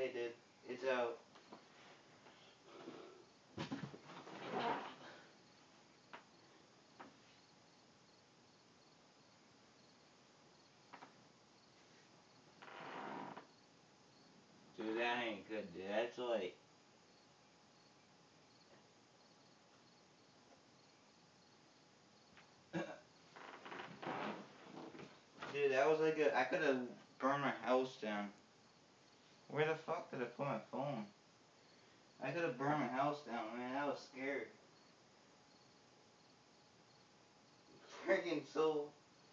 Hey, dude. It's out. Dude, that ain't good, dude. That's like... Dude, that was like a... I could have burned my house down. Where the fuck did I put my phone? I could have burned my house down, man. I was scared. Freaking so...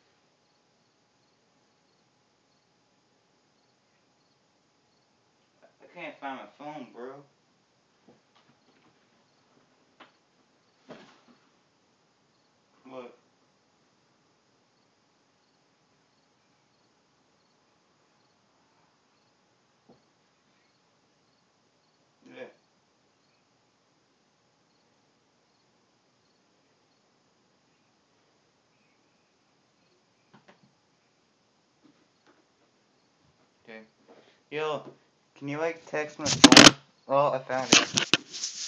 I can't find my phone, bro. What? Yeah. Okay. Yo, can you like text my phone? Oh, I found it.